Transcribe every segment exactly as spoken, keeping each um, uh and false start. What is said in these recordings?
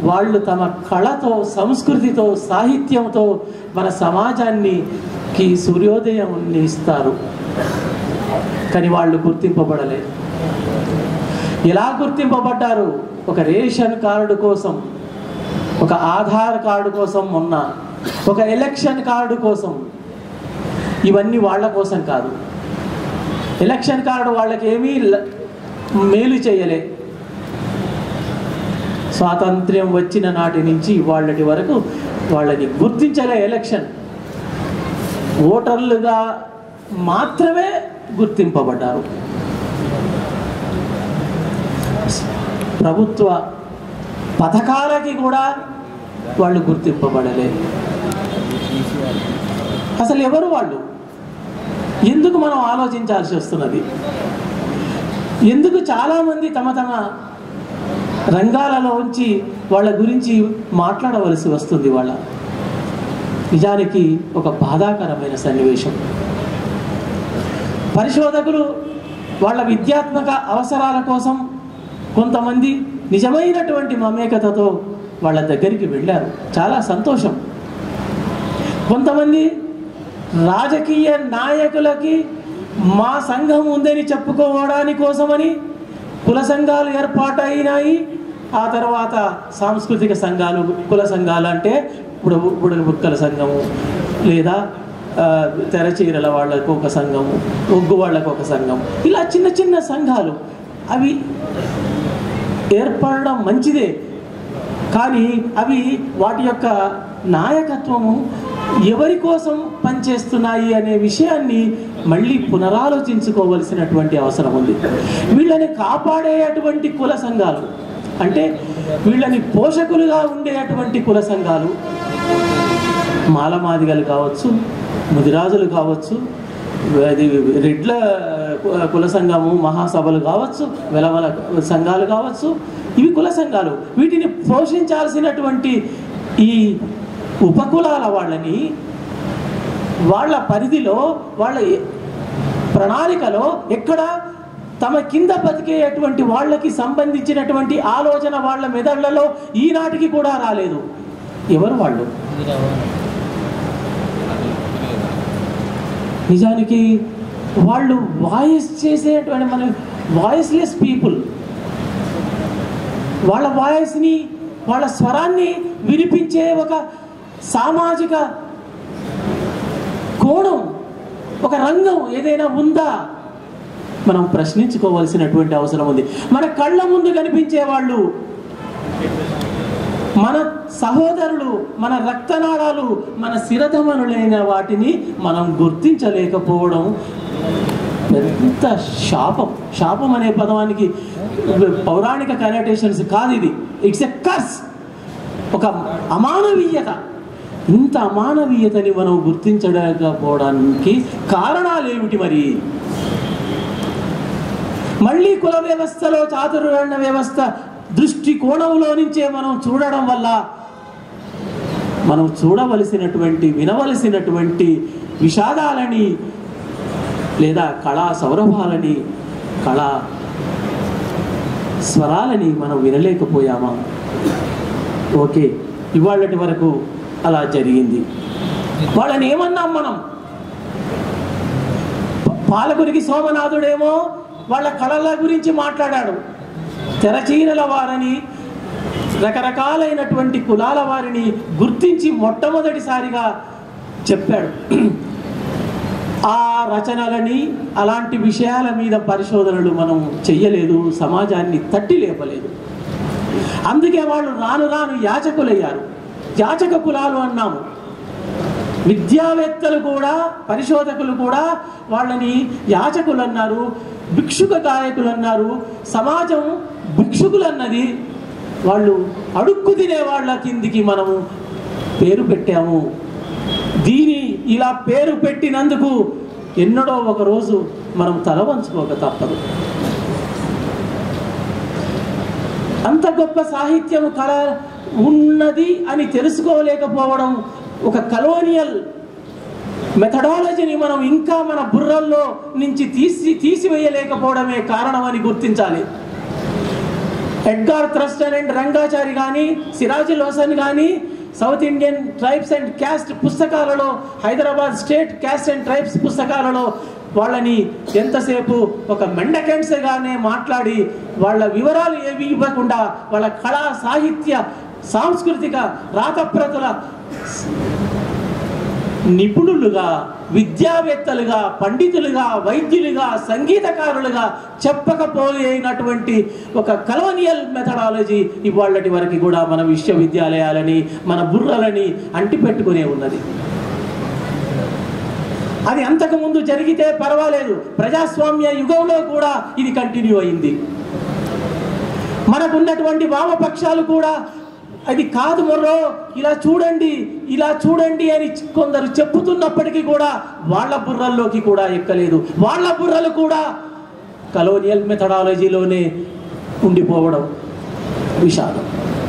వాళ్ళు తమ కళతో, సంస్కృతితో, సాహిత్యంతో మన సమాజానికి సూర్యోదయం ఇస్తారు. కానీ వాళ్ళు గుర్తింపబడలేదు. ఎలా గుర్తింపబడ్డారు? ఒక రేషన్ కార్డు కోసం, ఒక ఆధార్ కార్డు కోసం, మొన్న ఒక ఎలక్షన్ కార్డు కోసం. ఇవన్నీ వాళ్ళ కోసం కాదు. ఎలక్షన్ కార్డు వాళ్ళకి ఏమీ మేలు చేయలే. స్వాతంత్ర్యం వచ్చిన నాటి నుంచి వాళ్ళటి వరకు వాళ్ళని గుర్తించలే. ఎలక్షన్ ఓటర్లుగా మాత్రమే గుర్తింపబడ్డారు. ప్రభుత్వ పథకాలకి కూడా వాళ్ళు గుర్తింపబడలేదు. అసలు ఎవరు వాళ్ళు? ఎందుకు మనం ఆలోచించాల్సి వస్తున్నది? ఎందుకు చాలామంది తమ తమ రంగాలలోంచి వాళ్ళ గురించి మాట్లాడవలసి వస్తుంది? వాళ్ళ నిజానికి ఒక బాధాకరమైన సన్నివేశం. పరిశోధకులు వాళ్ళ విద్యాత్మక అవసరాల కోసం కొంతమంది నిజమైనటువంటి మమేకతతో వాళ్ళ దగ్గరికి వెళ్ళారు. చాలా సంతోషం. కొంతమంది రాజకీయ నాయకులకి మా సంఘం ఉందని చెప్పుకోవడానికి కోసమని కుల సంఘాలు ఏర్పాటైనాయి. ఆ తర్వాత సాంస్కృతిక సంఘాలు, కుల సంఘాలు అంటే ఇప్పుడు బుడగ బుక్కల సంఘము, లేదా తెరచీరల వాళ్ళకు ఒక సంఘము, ఒగ్గు వాళ్ళకు ఒక సంఘం, ఇలా చిన్న చిన్న సంఘాలు అవి ఏర్పడడం మంచిదే. కానీ అవి వాటి యొక్క నాయకత్వము ఎవరి కోసం పనిచేస్తున్నాయి అనే విషయాన్ని మళ్ళీ పునరాలోచించుకోవలసినటువంటి అవసరం ఉంది. వీళ్ళని కాపాడేటువంటి కుల సంఘాలు అంటే వీళ్ళని పోషకులుగా ఉండేటువంటి కుల సంఘాలు మాలమాదిగలు కావచ్చు, ముదిరాజులు కావచ్చు, అది రెడ్ల కుల సంఘము మహాసభలు కావచ్చు, వెలవల సంఘాలు కావచ్చు, ఇవి కుల సంఘాలు. వీటిని పోషించాల్సినటువంటి ఈ ఉపకులాల వాళ్ళని వాళ్ళ పరిధిలో, వాళ్ళ ప్రణాళికలో ఎక్కడ తమ కింద బతికేటువంటి వాళ్ళకి సంబంధించినటువంటి ఆలోచన వాళ్ళ మెదళ్లలో ఈనాటికి కూడా రాలేదు. ఎవరు వాళ్ళు? నిజానికి వాళ్ళు వాయిస్ చేసేటువంటి మన వాయిస్లెస్ పీపుల్. వాళ్ళ వాయిస్ని, వాళ్ళ స్వరాన్ని వినిపించే ఒక సామాజిక కోణం, ఒక రంగం ఏదైనా ఉందా? మనం ప్రశ్నించుకోవాల్సినటువంటి అవసరం ఉంది. మన కళ్ళ ముందు కనిపించే వాళ్ళు, మన సహోదరులు, మన రక్తనాళాలు, మన శిరధమనులైన వాటిని మనం గుర్తించలేకపోవడం ఎంత శాపం. శాపం అనే పదానికి పౌరాణిక కనోటేషన్స్ కాదు ఇది. ఇట్స్ ఎ కర్స్, ఒక అమానవీయత. ఇంత అమానవీయతని మనం గుర్తించలేకపోవడానికి కారణాలు ఏమిటి మరి? మళ్ళీ కుల వ్యవస్థలో చాతుర్వర్ణ వ్యవస్థ దృష్టి కోణంలో నుంచే మనం చూడడం వల్ల మనం చూడవలసినటువంటి, వినవలసినటువంటి విషాదాలని లేదా కళా సౌరభాలని, కళా స్వరాలని మనం వినలేకపోయామా? ఓకే, ఇవాళటి వరకు అలా జరిగింది. వాళ్ళని ఏమన్నాం మనం? పాలకురికి సోమనాథుడేమో వాళ్ళ కళల గురించి మాట్లాడాడు. తెరచీరల వారిని, రకరకాలైనటువంటి కులాల వారిని గుర్తించి మొట్టమొదటిసారిగా చెప్పాడు. ఆ రచనలని, అలాంటి విషయాల మీద పరిశోధనలు మనం చెయ్యలేదు, సమాజాన్ని తట్టి లేపలేదు. అందుకే వాళ్ళు రాను రాను యాచకులయ్యారు. యాచక కులాలు అన్నాము. విద్యావేత్తలు కూడా, పరిశోధకులు కూడా వాళ్ళని యాచకులు అన్నారు, భిక్షుక గాయకులు అన్నారు. సమాజం భిక్షుకులు అన్నది. వాళ్ళు అడుక్కు తినే వాళ్ళ కిందికి మనము పేరు పెట్టాము. దీని ఇలా పేరు పెట్టినందుకు ఎన్నడో ఒకరోజు మనం తల వంచుకోక తప్పదు. అంత గొప్ప సాహిత్యం, కళ ఉన్నది అని తెలుసుకోలేకపోవడం, ఒక కలోనియల్ మెథడాలజీని మనం ఇంకా మన బుర్రల్లో నుంచి తీసి తీసివేయలేకపోవడమే కారణమని గుర్తించాలి. ఎడ్గార్ థ్రస్టన్ అండ్ రంగాచారి కానీ, సిరాజుల్ హసన్ కానీ south Indian tribes and caste పుస్తకాలలో, Hyderabad state caste and tribes పుస్తకాలలో వాళ్ళని ఎంతసేపు ఒక మెండకెంట్స్గానే మాట్లాడి వాళ్ళ వివరాలు ఏవి ఇవ్వకుండా వాళ్ళ కళా సాహిత్య సాంస్కృతిక రాతప్రతుల నిపుణులుగా, విద్యావేత్తలుగా, పండితులుగా, వైద్యులుగా, సంగీతకారులుగా చెప్పకపోయినటువంటి ఒక కలోనియల్ మెథడాలజీ ఇవాళటి వరకు కూడా మన విశ్వవిద్యాలయాలని, మన బుర్రలని అంటిపెట్టుకునే ఉన్నది. అది అంతకుముందు జరిగితే పర్వాలేదు, ప్రజాస్వామ్య యుగంలో కూడా ఇది కంటిన్యూ అయింది. మనకున్నటువంటి వామపక్షాలు కూడా అది కాదు మొర్రో, ఇలా చూడండి ఇలా చూడండి అని కొందరు చెప్పుతున్నప్పటికీ కూడా వాళ్ళ బుర్రల్లోకి కూడా ఎక్కలేదు. వాళ్ళ బుర్రలు కూడా కలోనియల్ మెథడాలజీలోనే ఉండిపోవడం విషాదం.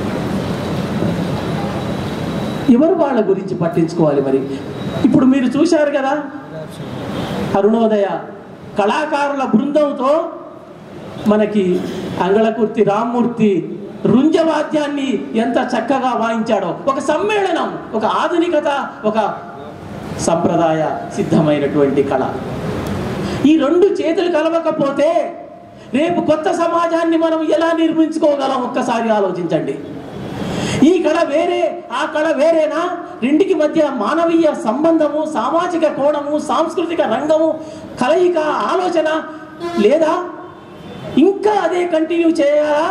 ఎవరు వాళ్ళ గురించి పట్టించుకోవాలి? మరి ఇప్పుడు మీరు చూశారు కదా, అరుణోదయ కళాకారుల బృందంతో మనకి అంగళకుర్తి రామ్మూర్తి రుంజవాద్యాన్ని ఎంత చక్కగా వాయించాడో. ఒక సమ్మేళనం, ఒక ఆధునికత, ఒక సంప్రదాయ సిద్ధమైనటువంటి కళ. ఈ రెండు చేతులు కలవకపోతే రేపు కొత్త సమాజాన్ని మనం ఎలా నిర్మించుకోగలం? ఒక్కసారి ఆలోచించండి. ఈ కళ వేరే, ఆ కళ వేరేనా? రెండికి మధ్య మానవీయ సంబంధము, సామాజిక కోణము, సాంస్కృతిక రంగము, కలయిక, ఆలోచన లేదా? ఇంకా అదే కంటిన్యూ చేయాలా?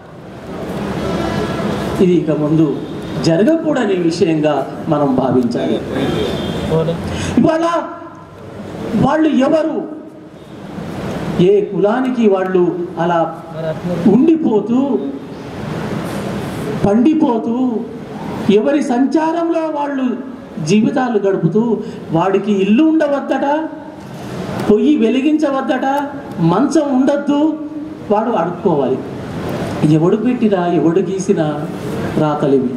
ఇది ఇక ముందు జరగకూడని విషయంగా మనం భావించాలి. ఇవాళ వాళ్ళు ఎవరు, ఏ కులానికి వాళ్ళు అలా ఉండిపోతూ పండిపోతూ ఎవరి సంచారంలో వాళ్ళు జీవితాలు గడుపుతూ, వాడికి ఇల్లు ఉండవద్దట, పొయ్యి వెలిగించవద్దట, మంచం ఉండద్దు, వాడు అడుక్కోవాలి. ఎవడు పెట్టినా ఎవడు గీసిన రాతలివి.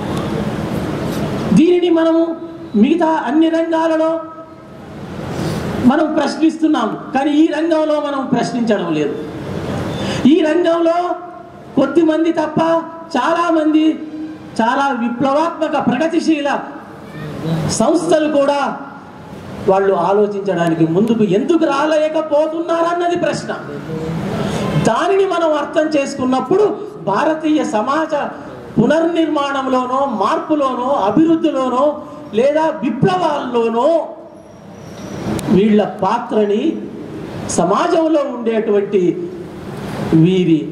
దీనిని మనము మిగతా అన్ని రంగాలలో మనం ప్రశ్నిస్తున్నాం, కానీ ఈ రంగంలో మనం ప్రశ్నించడం లేదు. ఈ రంగంలో కొద్దిమంది తప్ప చాలామంది, చాలా విప్లవాత్మక ప్రగతిశీల సంస్థలు కూడా వాళ్ళు ఆలోచించడానికి ముందుకు ఎందుకు రాలేకపోతున్నారన్నది ప్రశ్న. దానిని మనం అర్థం చేసుకున్నప్పుడు భారతీయ సమాజ పునర్నిర్మాణంలోనో, మార్పులోనో, అభివృద్ధిలోనో లేదా విప్లవాల్లోనో వీళ్ళ పాత్రని, సమాజంలో ఉండేటువంటి వీరి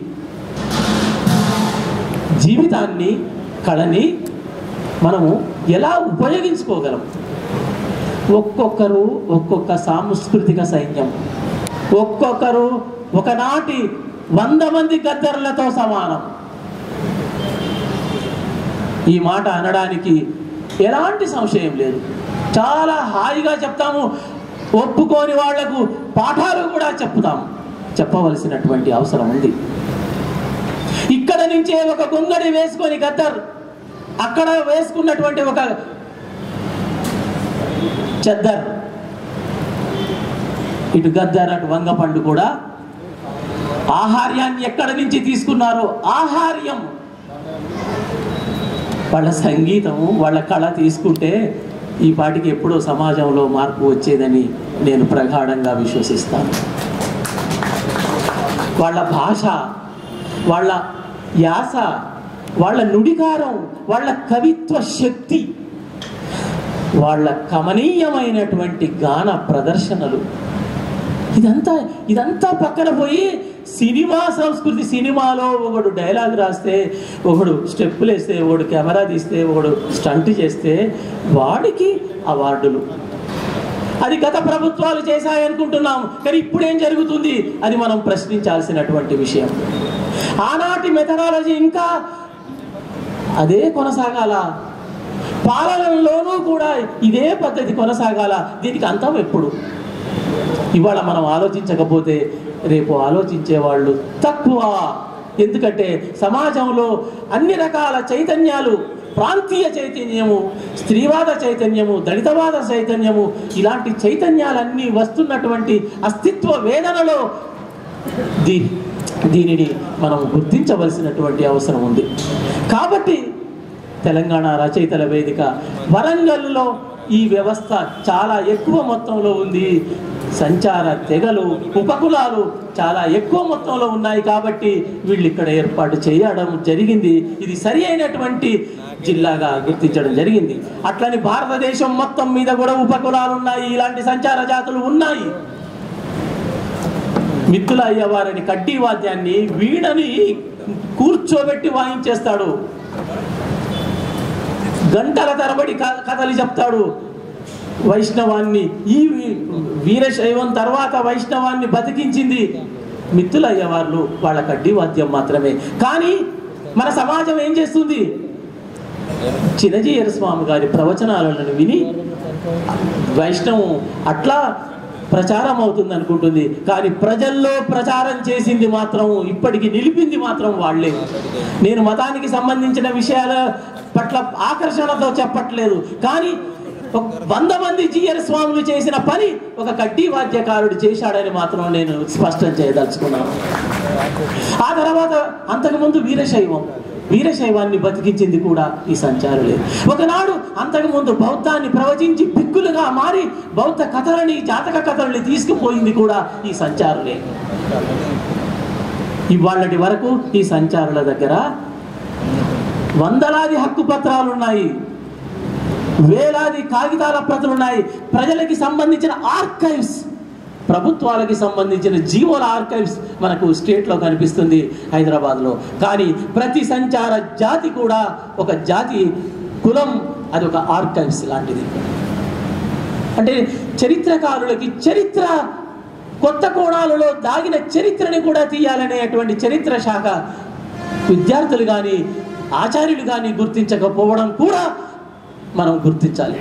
జీవితాన్ని, కళని మనము ఎలా ఉపయోగించుకోగలం? ఒక్కొక్కరు ఒక్కొక్క సాంస్కృతిక సైన్యం, ఒక్కొక్కరు ఒకనాటి వంద మంది గద్దర్లతో సమానం. ఈ మాట అనడానికి ఎలాంటి సంశయం లేదు. చాలా హాయిగా చెప్తాము. ఒప్పుకోని వాళ్లకు పాఠాలు కూడా చెప్తాము. చెప్పవలసినటువంటి అవసరం ఉంది. ఇక్కడ నుంచే ఒక గొంగడి వేసుకొని గద్దర్, అక్కడ వేసుకున్నటువంటి ఒక చెద్దర్, ఇటు గద్దర్ అటు వంగపండు కూడా ఆహార్యాన్ని ఎక్కడి నుంచి తీసుకున్నారో, ఆహార్యం వాళ్ళ సంగీతము, వాళ్ళ కళ తీసుకుంటే ఈ పాటికి ఎప్పుడో సమాజంలో మార్పు వచ్చేదని నేను ప్రగాఢంగా విశ్వసిస్తాను. వాళ్ళ భాష, వాళ్ళ యాస, వాళ్ళ నుడికారం, వాళ్ళ కవిత్వ శక్తి, వాళ్ళ కమనీయమైనటువంటి గాన ప్రదర్శనలు, ఇదంతా ఇదంతా పక్కన పోయి సినిమా సంస్కృతి. సినిమాలో ఒకడు డైలాగ్ రాస్తే, ఒకడు స్టెప్పులు వేస్తే, ఒకడు కెమెరా తీస్తే, ఒకడు స్టంట్ చేస్తే వాడికి అవార్డులు. అది గత ప్రభుత్వాలు చేశాయనుకుంటున్నాం, కానీ ఇప్పుడు ఏం జరుగుతుంది అది మనం ప్రశ్నించాల్సినటువంటి విషయం. ఆనాటి మెథడాలజీ ఇంకా అదే కొనసాగాల, పాలనలోనూ కూడా ఇదే పద్ధతి కొనసాగాల. దీనికి అంతం ఎప్పుడు? ఇవాళ మనం ఆలోచించకపోతే రేపు ఆలోచించే వాళ్ళు తక్కువ. ఎందుకంటే సమాజంలో అన్ని రకాల చైతన్యాలు, ప్రాంతీయ చైతన్యము, స్త్రీవాద చైతన్యము, దళితవాద చైతన్యము, ఇలాంటి చైతన్యాలన్నీ వస్తున్నటువంటి అస్తిత్వ వేదనలో దీ దీనిని మనం గుర్తించవలసినటువంటి అవసరం ఉంది. కాబట్టి తెలంగాణ రచయితల వేదిక వరంగల్లో ఈ వ్యవస్థ చాలా ఎక్కువ మొత్తంలో ఉంది. సంచార తెగలు, ఉపకులాలు చాలా ఎక్కువ మొత్తంలో ఉన్నాయి. కాబట్టి వీళ్ళు ఇక్కడ ఏర్పాటు చేయడం జరిగింది. ఇది సరి అయినటువంటి జిల్లాగా గుర్తించడం జరిగింది. అట్లని భారతదేశం మొత్తం మీద కూడా ఉపకులాలు ఉన్నాయి, ఇలాంటి సంచార జాతులు ఉన్నాయి. మిత్తుల అయ్యవారని కడ్డీ వాద్యాన్ని, వీణని కూర్చోబెట్టి వాయించేస్తాడు, గంటల తరబడి కథలు చెప్తాడు. వైష్ణవాన్ని, ఈ వీరశైవం తర్వాత వైష్ణవాన్ని బతికించింది మిత్తుల అయ్యవార్లు, వాళ్ళ కడ్డీ వాద్యం మాత్రమే. కానీ మన సమాజం ఏం చేస్తుంది? చిన్నజీయర స్వామి గారి ప్రవచనాలను విని వైష్ణవం అట్లా ప్రచారం అవుతుంది అనుకుంటుంది. కానీ ప్రజల్లో ప్రచారం చేసింది మాత్రం, ఇప్పటికి నిలిపింది మాత్రం వాళ్ళే. నేను మతానికి సంబంధించిన విషయాల పట్ల ఆకర్షణతో చెప్పట్లేదు, కానీ వంద మంది జీయర్ స్వాములు చేసిన పని ఒక కడ్డీ వాద్యకారుడు చేశాడని మాత్రం నేను స్పష్టం చేయదలుచుకున్నాను. ఆ తర్వాత అంతకుముందు వీరశైవం, వీరశైవాన్ని బతికించింది కూడా ఈ సంచారులే. ఒకనాడు అంతకుముందు బౌద్ధాన్ని ప్రవచించి పిక్కులుగా మారి బౌద్ధ కథలని, జాతక కథలని తీసుకుపోయింది కూడా ఈ సంచారులే. ఇవాళటి వరకు ఈ సంచారుల దగ్గర వందలాది హక్కు పత్రాలు ఉన్నాయి, వేలాది కాగితాల ప్రతులు ఉన్నాయి. ప్రజలకి సంబంధించిన ఆర్కైవ్స్, ప్రభుత్వాలకి సంబంధించిన జీవోల ఆర్కైవ్స్ మనకు స్టేట్లో కనిపిస్తుంది, హైదరాబాద్లో. కానీ ప్రతి సంచార జాతి కూడా ఒక జాతి కులం, అది ఒక ఆర్కైవ్స్ లాంటిది. అంటే చరిత్రకారులకి చరిత్ర కొత్త కోణాలలో దాగిన చరిత్రని కూడా తీయాలనేటువంటి చరిత్ర శాఖ విద్యార్థులు కానీ ఆచార్యులు కానీ గుర్తించకపోవడం కూడా మనం గుర్తించాలి.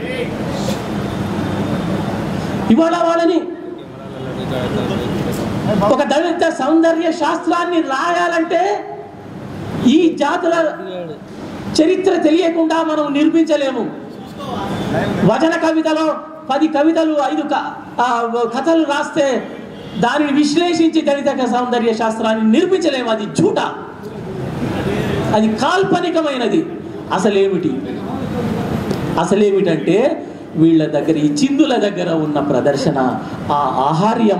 ఇవాళ వాళ్ళని ఒక దళిత సౌందర్య శాస్త్రాన్ని రాయాలంటే ఈ జాతుల చరిత్ర తెలియకుండా మనం నిర్మించలేము. వచన కవితలో పది కవితలు, ఐదు కథలు రాస్తే దానిని విశ్లేషించి దళిత సౌందర్య శాస్త్రాన్ని నిర్మించలేము. అది జూట, అది కాల్పనికమైనది. అసలేమిటి అసలేమిటంటే వీళ్ళ దగ్గర, ఈ చిందుల దగ్గర ఉన్న ప్రదర్శన, ఆ ఆహార్యం,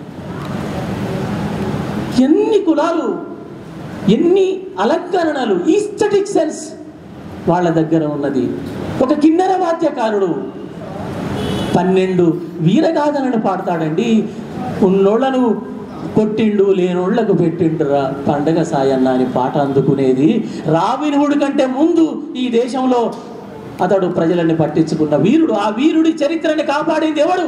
ఎన్ని కులాలు, ఎన్ని అలంకరణలు, ఈస్థెటిక్ సెన్స్ వాళ్ళ దగ్గర ఉన్నది. ఒక కిన్నెర వాద్యకారుడు పన్నెండు వీరగాథలను పాడతాడండి. ఉన్నోళ్లను కొట్టిండు, లేనోళ్లకు పెట్టిండురా పండగ సాయన్న అని పాట అందుకునేది రాబిన్హుడ్ కంటే ముందు ఈ దేశంలో అతడు ప్రజలని పట్టించుకున్న వీరుడు. ఆ వీరుడి చరిత్రని కాపాడింది ఎవడు?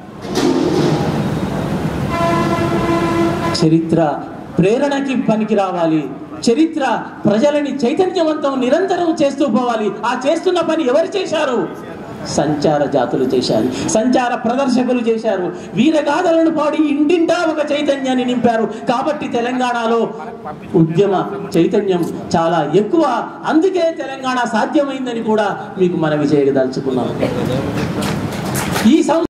చరిత్ర ప్రేరణకి పనికి రావాలి, చరిత్ర ప్రజలని చైతన్యవంతం నిరంతరం చేస్తూ పోవాలి. ఆ చేస్తున్న పని ఎవరు చేశారు? సంచార జాతులు చేశారు, సంచార ప్రదర్శకులు చేశారు. వీరగాథలను పాడి ఇంటింటా ఒక చైతన్యాన్ని నింపారు. కాబట్టి తెలంగాణలో ఉద్యమ చైతన్యం చాలా ఎక్కువ. అందుకే తెలంగాణ సాధ్యమైందని కూడా మీకు మనవి చేయదలుచుకున్నాను. ఈ